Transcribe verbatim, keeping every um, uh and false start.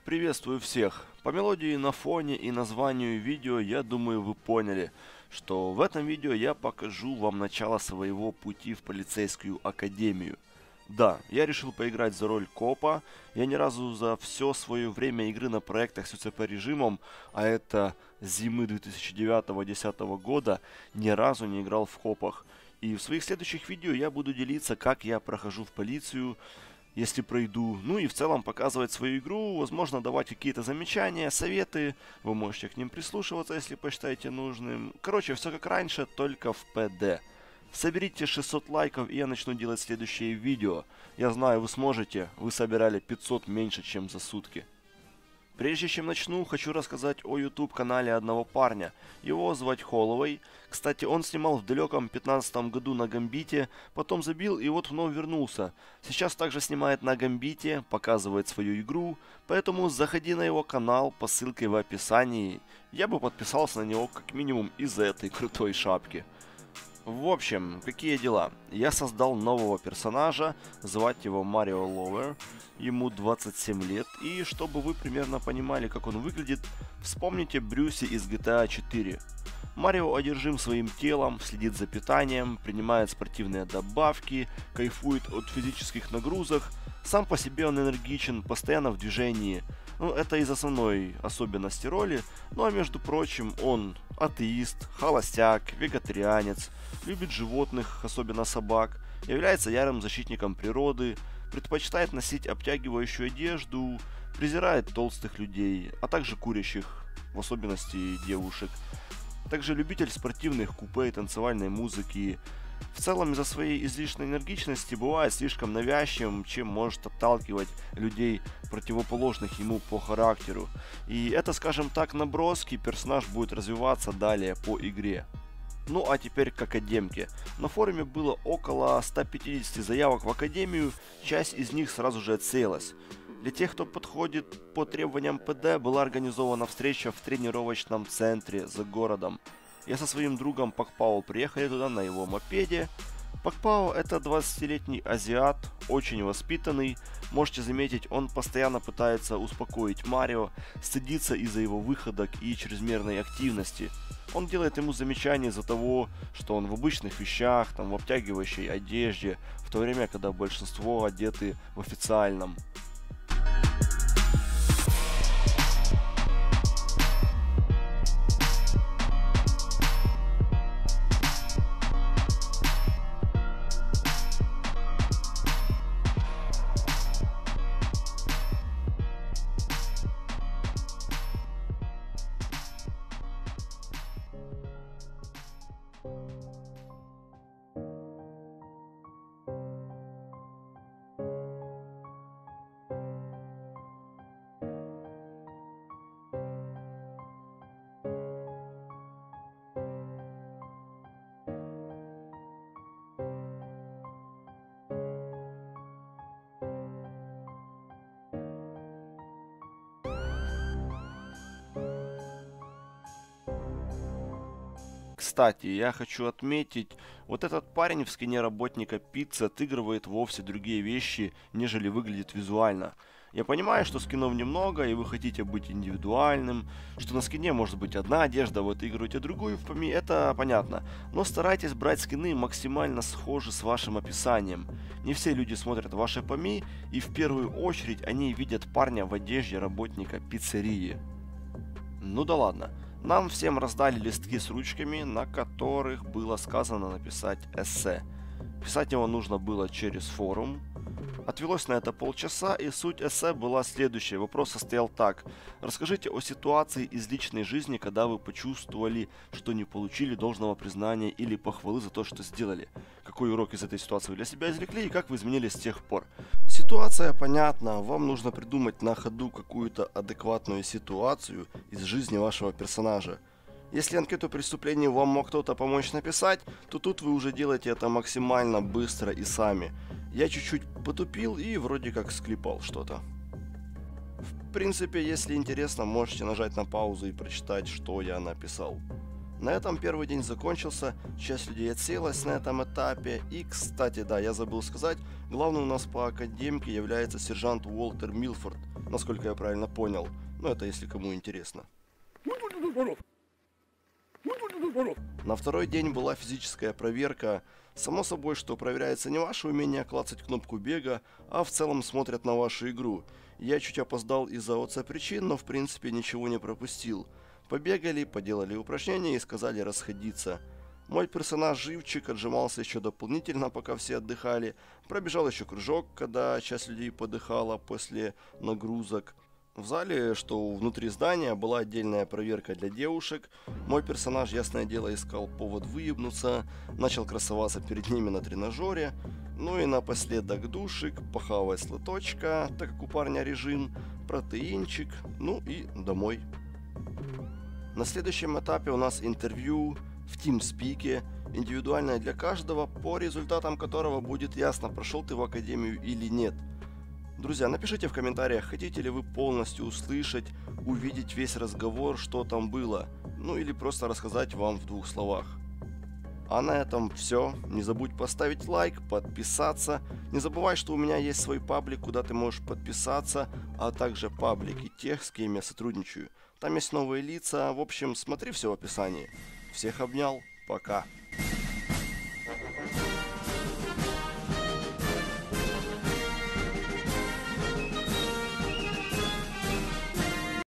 Приветствую всех! По мелодии на фоне и названию видео я думаю вы поняли, что в этом видео я покажу вам начало своего пути в полицейскую академию. Да, я решил поиграть за роль копа, я ни разу за все свое время игры на проектах с ю цэ пэ режимом, а это зимы две тысячи девятого-две тысячи десятого года, ни разу не играл в копах. И в своих следующих видео я буду делиться, как я прохожу в полицию, если пройду, ну и в целом показывать свою игру, возможно давать какие-то замечания, советы, вы можете к ним прислушиваться, если посчитаете нужным. Короче, все как раньше, только в пэ дэ. Соберите шестьсот лайков, и я начну делать следующее видео. Я знаю, вы сможете, вы собирали пятьсот меньше, чем за сутки. Прежде чем начну, хочу рассказать о ютуб канале одного парня. Его звать Холлоуэй. Кстати, он снимал в далеком пятнадцатом году на Гамбите, потом забил и вот вновь вернулся. Сейчас также снимает на Гамбите, показывает свою игру, поэтому заходи на его канал по ссылке в описании. Я бы подписался на него как минимум из-за этой крутой шапки. В общем, какие дела? Я создал нового персонажа, звать его Марио Ловер, ему двадцать семь лет, и чтобы вы примерно понимали, как он выглядит, вспомните Брюси из джи ти эй четыре. Марио одержим своим телом, следит за питанием, принимает спортивные добавки, кайфует от физических нагрузок, сам по себе он энергичен, постоянно в движении. Ну, это из основной особенности роли, ну а между прочим, он атеист, холостяк, вегетарианец, любит животных, особенно собак, является ярым защитником природы, предпочитает носить обтягивающую одежду, презирает толстых людей, а также курящих, в особенности девушек. Также любитель спортивных купе и танцевальной музыки. В целом, из-за своей излишней энергичности бывает слишком навязчивым, чем может отталкивать людей, противоположных ему по характеру. И это, скажем так, наброски, персонаж будет развиваться далее по игре. Ну а теперь к академке. На форуме было около ста пятидесяти заявок в академию, часть из них сразу же отсеялась. Для тех, кто подходит по требованиям пэ дэ, была организована встреча в тренировочном центре за городом. Я со своим другом Пакпао приехали туда на его мопеде. Пакпао — это двадцатилетний азиат, очень воспитанный. Можете заметить, он постоянно пытается успокоить Марио, стыдится из-за его выходок и чрезмерной активности. Он делает ему замечания из-за того, что он в обычных вещах, там, в обтягивающей одежде, в то время, когда большинство одеты в официальном. Кстати, я хочу отметить, вот этот парень в скине работника пиццы отыгрывает вовсе другие вещи, нежели выглядит визуально. Я понимаю, что скинов немного, и вы хотите быть индивидуальным, что на скине может быть одна одежда, вы отыгрываете другую в ПОМи, это понятно. Но старайтесь брать скины максимально схожи с вашим описанием. Не все люди смотрят ваши ПОМи, и в первую очередь они видят парня в одежде работника пиццерии. Ну да ладно. Нам всем раздали листки с ручками, на которых было сказано написать эссе. Писать его нужно было через форум. Отвелось на это полчаса, и суть эссе была следующая. Вопрос состоял так. Расскажите о ситуации из личной жизни, когда вы почувствовали, что не получили должного признания или похвалы за то, что сделали. Какой урок из этой ситуации вы для себя извлекли и как вы изменились с тех пор. Ситуация понятна, вам нужно придумать на ходу какую-то адекватную ситуацию из жизни вашего персонажа. Если анкету преступлений вам мог кто-то помочь написать, то тут вы уже делаете это максимально быстро и сами. Я чуть-чуть потупил и вроде как склепал что-то. В принципе, если интересно, можете нажать на паузу и прочитать, что я написал. На этом первый день закончился, часть людей отсеялась на этом этапе. И, кстати, да, я забыл сказать, главным у нас по академке является сержант Уолтер Милфорд. насколько я правильно понял. Ну, это если кому интересно. На второй день была физическая проверка. Само собой, что проверяется не ваше умение клацать кнопку бега, а в целом смотрят на вашу игру. Я чуть опоздал из-за ОЦ причин, но в принципе ничего не пропустил. Побегали, поделали упражнения и сказали расходиться. Мой персонаж Живчик отжимался еще дополнительно, пока все отдыхали. Пробежал еще кружок, когда часть людей подыхала после нагрузок. В зале, что внутри здания, была отдельная проверка для девушек. Мой персонаж, ясное дело, искал повод выебнуться, начал красоваться перед ними на тренажере. Ну и напоследок душик, похавать слоточка, так как у парня режим, протеинчик, ну и домой. На следующем этапе у нас интервью в TeamSpeak, индивидуальное для каждого, по результатам которого будет ясно, прошел ты в академию или нет. Друзья, напишите в комментариях, хотите ли вы полностью услышать, увидеть весь разговор, что там было, ну или просто рассказать вам в двух словах. А на этом все. Не забудь поставить лайк, подписаться. Не забывай, что у меня есть свой паблик, куда ты можешь подписаться, а также паблики тех, с кем я сотрудничаю. Там есть новые лица, в общем, смотри все в описании. Всех обнял, пока.